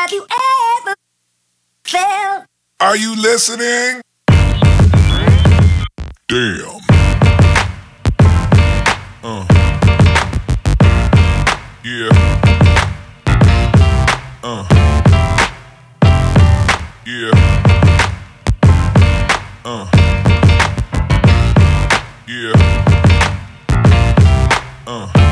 Have you ever felt? Are you listening? Damn. Yeah. Yeah. Yeah.